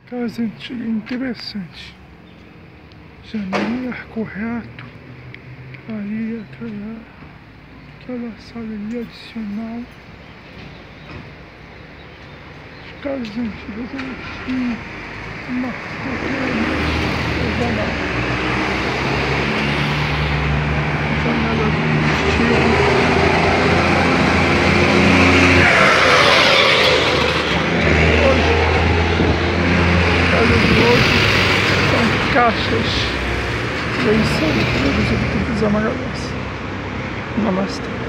Casa antiga interessante. Janela, arco reto. Aí aquela sala ali adicional. As casas antigas tinham uma janela do estilo. São caixas de edição produzidas por Amarelas. Namastê.